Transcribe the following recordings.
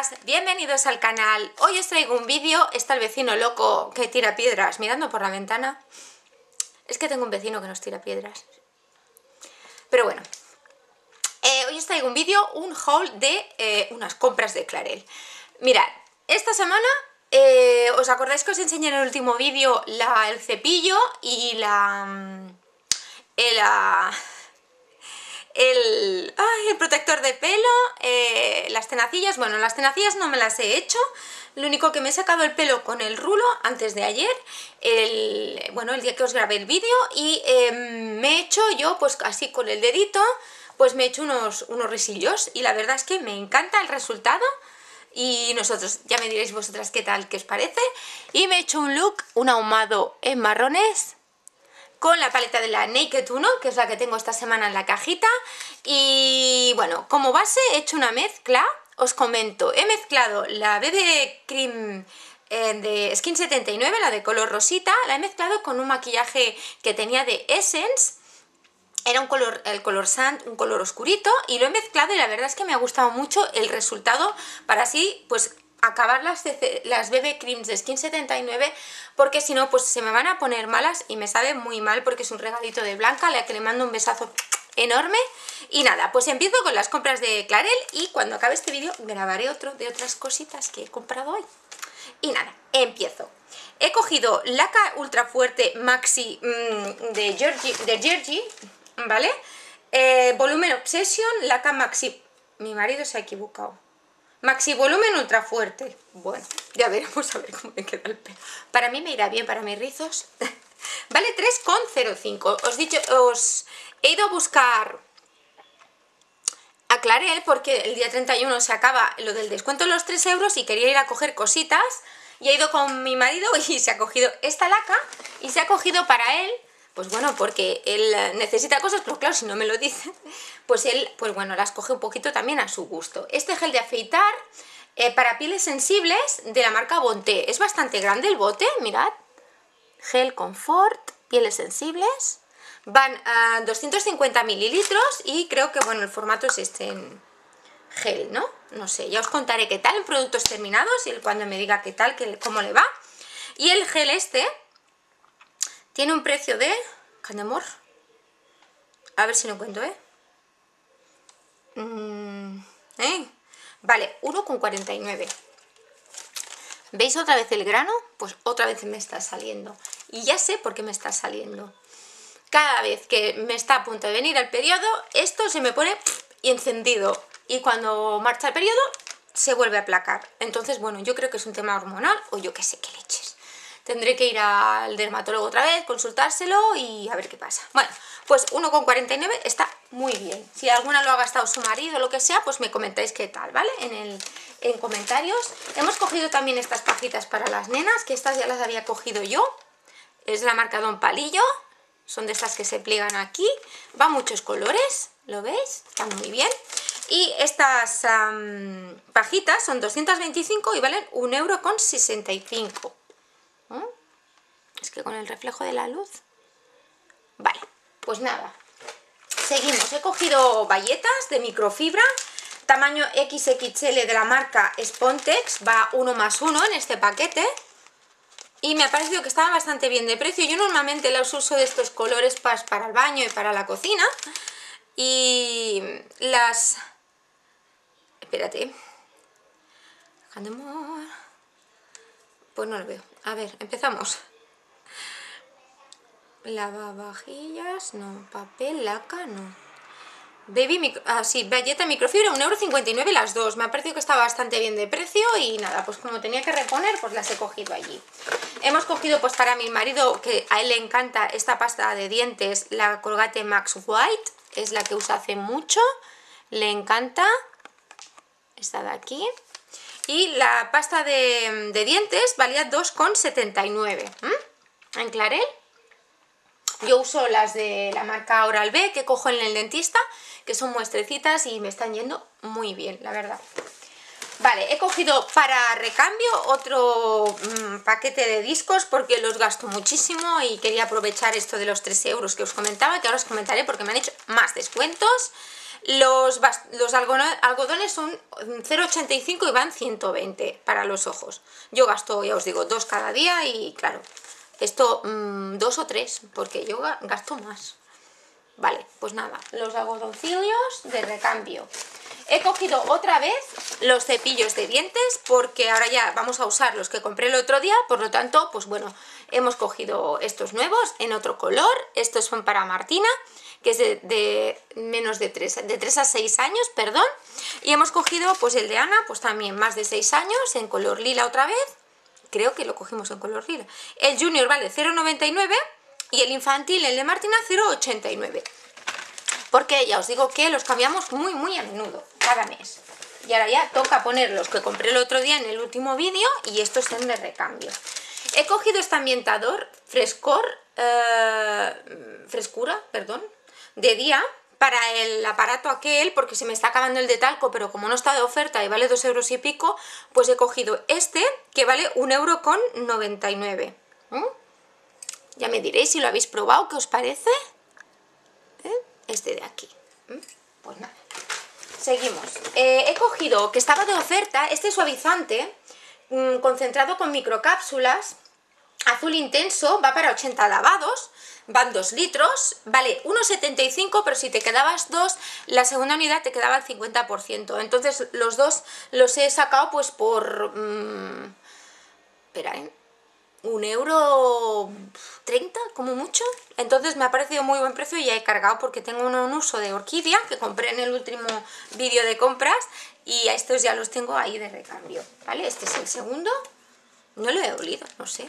chicas, bienvenidos al canal. Hoy os traigo un vídeo. Está el vecino loco que tira piedras mirando por la ventana. Es que tengo un vecino que nos tira piedras. Pero bueno, hoy os traigo un vídeo, un haul de unas compras de Clarel. Mirad, esta semana, ¿os acordáis que os enseñé en el último vídeo el cepillo y el protector de pelo, las tenacillas? Bueno, las tenacillas no me las he hecho. Lo único que me he sacado el pelo con el rulo antes de ayer, el día que os grabé el vídeo, y me he hecho yo, pues así con el dedito, pues me he hecho unos risillos, y la verdad es que me encanta el resultado. Y nosotros, ya me diréis vosotras qué tal, qué os parece. Y me he hecho un look, un ahumado en marrones, con la paleta de la Naked 1, que es la que tengo esta semana en la cajita. Y bueno, como base he hecho una mezcla. Os comento, he mezclado la BB Cream de Skin 79, la de color rosita. La he mezclado con un maquillaje que tenía de Essence. Era el color Sand, un color oscurito, y lo he mezclado y la verdad es que me ha gustado mucho el resultado, para así pues acabar las BB Creams de Skin 79, porque si no pues se me van a poner malas y me sabe muy mal, porque es un regalito de Blanca, a la que le mando un besazo enorme. Y nada, pues empiezo con las compras de Clarel, y cuando acabe este vídeo grabaré otro de otras cositas que he comprado hoy. Y nada, empiezo. He cogido laca ultra fuerte maxi de Georgie, ¿vale? Volumen Obsession, laca maxi... Mi marido se ha equivocado. Maxi volumen ultra fuerte. Bueno, ya veremos a ver cómo me queda el pelo. Para mí me irá bien, para mis rizos. Vale 3,05. Os he ido a buscar a Clarel porque el día 31 se acaba lo del descuento de los 3 euros y quería ir a coger cositas. Y he ido con mi marido y se ha cogido esta laca, y se ha cogido para él, pues bueno, porque él necesita cosas, pero claro, si no me lo dice, pues él, pues bueno, las coge un poquito también a su gusto. Este gel de afeitar para pieles sensibles de la marca Bonté. Es bastante grande el bote, mirad. Gel Confort, pieles sensibles. Van a 250 mililitros y creo que, bueno, el formato es este en gel, ¿no? No sé, ya os contaré qué tal en productos terminados y cuando me diga qué tal, cómo le va. Y el gel este tiene un precio de... Candemor. A ver si lo encuentro, Vale, 1,49. ¿Veis otra vez el grano? Pues otra vez me está saliendo. Y ya sé por qué me está saliendo. Cada vez que me está a punto de venir el periodo, esto se me pone encendido. Y cuando marcha el periodo, se vuelve a aplacar. Entonces, bueno, yo creo que es un tema hormonal, o yo qué sé qué leches. Tendré que ir al dermatólogo otra vez, consultárselo y a ver qué pasa. Bueno, pues 1,49 está muy bien. Si alguna lo ha gastado su marido o lo que sea, pues me comentáis qué tal, ¿vale? En comentarios. Hemos cogido también estas pajitas para las nenas, que estas ya las había cogido yo. Es de la marca Don Palillo. Son de estas que se pliegan aquí. Va muchos colores, ¿lo veis? Están muy bien. Y estas pajitas son 225 y valen 1,65 €. Es que con el reflejo de la luz... Vale, pues nada. Seguimos. He cogido bayetas de microfibra, tamaño XXL de la marca Spontex. Va 1+1 en este paquete. Y me ha parecido que estaban bastante bien de precio. Yo normalmente los uso de estos colores para el baño y para la cocina. Y las... Espérate. Pues no lo veo. A ver, empezamos. Lavavajillas, no. Papel, laca, no. Sí, galleta microfibra, 1,59 € las dos. Me ha parecido que estaba bastante bien de precio y nada, pues como tenía que reponer, pues las he cogido allí. Hemos cogido pues para mi marido, que a él le encanta esta pasta de dientes, la Colgate Max White, es la que usa hace mucho, le encanta, esta de aquí. Y la pasta de dientes valía 2,79 en Clarel. Yo uso las de la marca Oral-B que cojo en el dentista, que son muestrecitas y me están yendo muy bien, la verdad. Vale, he cogido para recambio otro paquete de discos porque los gasto muchísimo y quería aprovechar esto de los 3 euros que os comentaba, que ahora os comentaré porque me han hecho más descuentos. Los algodones son 0,85 y van 120 para los ojos. Yo gasto, ya os digo, 2 cada día y claro, esto 2 o 3, porque yo gasto más. Vale, pues nada, los algodoncillos de recambio. He cogido otra vez los cepillos de dientes porque ahora ya vamos a usar los que compré el otro día, por lo tanto, pues bueno, hemos cogido estos nuevos en otro color. Estos son para Martina, que es de menos de 3 a 6 años, perdón. Y hemos cogido pues el de Ana, pues también más de 6 años, en color lila otra vez. Creo que lo cogimos en color lila. El Junior vale 0,99 y el infantil, el de Martina, 0,89. Porque ya os digo que los cambiamos muy a menudo, cada mes. Y ahora ya toca poner los que compré el otro día en el último vídeo y estos son de recambio. He cogido este ambientador frescura, perdón, de día para el aparato aquel, porque se me está acabando el de talco, pero como no está de oferta y vale 2 euros y pico, pues he cogido este que vale 1,99 €. Ya me diréis si lo habéis probado, ¿qué os parece? Este de aquí. Pues nada, seguimos. He cogido, que estaba de oferta, este suavizante concentrado con microcápsulas, azul intenso, va para 80 lavados, van 2 litros, vale 1,75, pero si te quedabas 2, la segunda unidad te quedaba al 50%. Entonces los dos los he sacado pues por... espera, 1,30 € como mucho. Entonces me ha parecido muy buen precio y ya he cargado porque tengo un uso de orquídea que compré en el último vídeo de compras y a estos ya los tengo ahí de recambio, ¿vale? Este es el segundo, no lo he olido, no sé.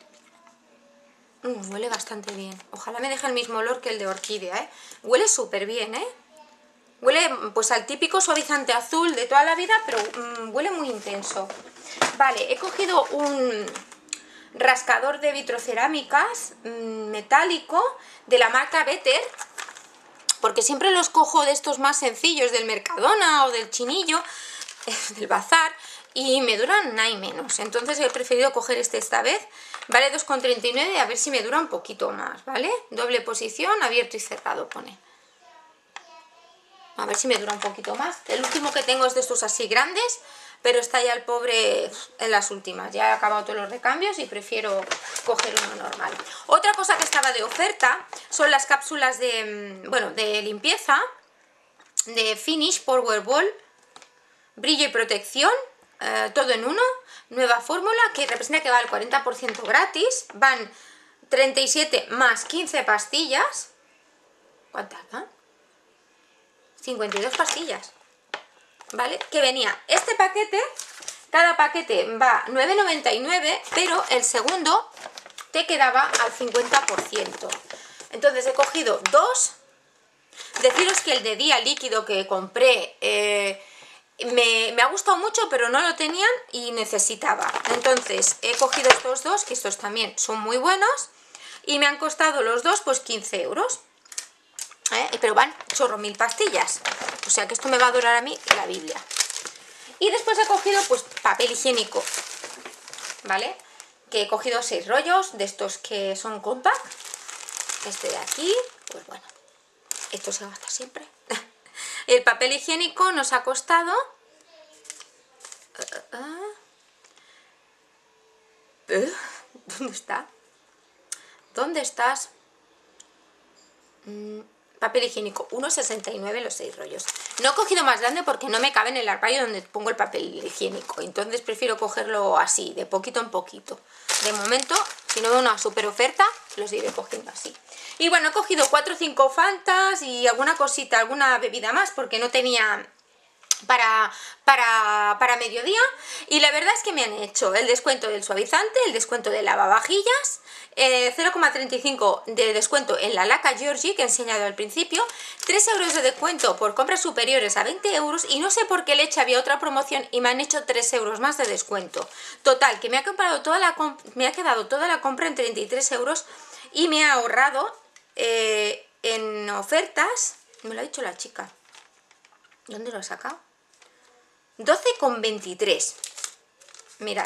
Huele bastante bien, ojalá me deje el mismo olor que el de orquídea, ¿eh? Huele súper bien, ¿eh? Huele pues al típico suavizante azul de toda la vida, pero huele muy intenso. Vale, he cogido un rascador de vitrocerámicas metálico de la marca Better, porque siempre los cojo de estos más sencillos del Mercadona o del Chinillo, del Bazar, y me duran nada y menos. Entonces he preferido coger este esta vez. Vale 2,39 €, a ver si me dura un poquito más, ¿vale? Doble posición, abierto y cerrado pone. A ver si me dura un poquito más. El último que tengo es de estos así grandes, pero está ya el pobre en las últimas. Ya he acabado todos los recambios y prefiero coger uno normal. Otra cosa que estaba de oferta son las cápsulas de, bueno, de limpieza de Finish Power Ball, brillo y protección, todo en uno, nueva fórmula que representa que va al 40% gratis. Van 37 más 15 pastillas. ¿Cuántas van? 52 pastillas, ¿vale? Que venía este paquete, cada paquete va 9,99, pero el segundo te quedaba al 50%. Entonces he cogido dos. Deciros que el de día líquido que compré me ha gustado mucho, pero no lo tenían y necesitaba. Entonces he cogido estos dos, que estos también son muy buenos, y me han costado los dos pues 15 €. Pero van chorro mil pastillas, o sea que esto me va a durar a mí la Biblia. Y después he cogido pues papel higiénico, ¿vale? Que he cogido 6 rollos de estos que son compact. Este de aquí, pues bueno, esto se gasta siempre. El papel higiénico nos ha costado ¿dónde está? ¿Dónde estás? Papel higiénico, 1,69 los 6 rollos. No he cogido más grande porque no me cabe en el armario donde pongo el papel higiénico. Entonces prefiero cogerlo así, de poquito en poquito. De momento, si no veo una super oferta, los iré cogiendo así. Y bueno, he cogido 4 o 5 Fantas y alguna cosita, alguna bebida más, porque no tenía para mediodía. Y la verdad es que me han hecho el descuento del suavizante, el descuento de lavavajillas, 0,35 de descuento en la laca Georgie que he enseñado al principio, 3 € de descuento por compras superiores a 20 €, y no sé por qué leche había otra promoción y me han hecho 3 € más de descuento. Total, que me ha quedado toda la compra en 33 € y me ha ahorrado en ofertas, me lo ha dicho la chica, ¿dónde lo he sacado? 12,23. Mirad,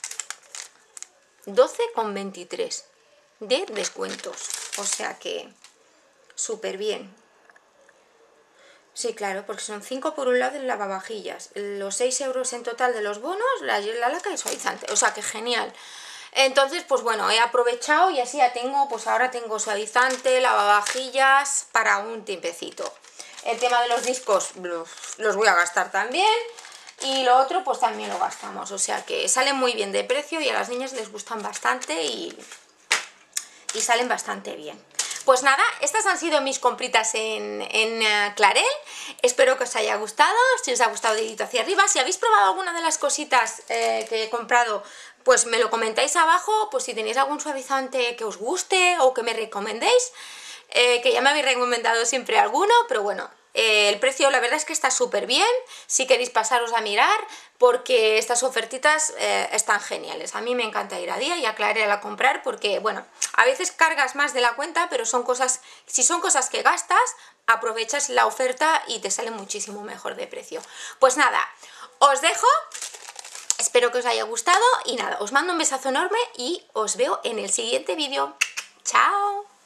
12,23 de descuentos, o sea que súper bien. Sí, claro, porque son 5 por un lado del lavavajillas, los 6 euros en total de los bonos, la laca y el suavizante, o sea que genial. Entonces, pues bueno, he aprovechado y así ya tengo, pues ahora tengo suavizante, lavavajillas para un tiempecito. El tema de los discos los voy a gastar también y lo otro pues también lo gastamos, o sea que salen muy bien de precio y a las niñas les gustan bastante y salen bastante bien. Pues nada, estas han sido mis compritas en Clarel. Espero que os haya gustado. Si os ha gustado, dedito hacia arriba. Si habéis probado alguna de las cositas que he comprado, pues me lo comentáis abajo. Pues si tenéis algún suavizante que os guste o que me recomendéis, que ya me habéis recomendado siempre alguno, pero bueno, el precio la verdad es que está súper bien, si queréis pasaros a mirar, porque estas ofertitas están geniales. A mí me encanta ir a Día y a Clarel a comprar porque, bueno, a veces cargas más de la cuenta, pero son cosas, si son cosas que gastas, aprovechas la oferta y te sale muchísimo mejor de precio. Pues nada, os dejo, espero que os haya gustado y nada, os mando un besazo enorme y os veo en el siguiente vídeo. ¡Chao!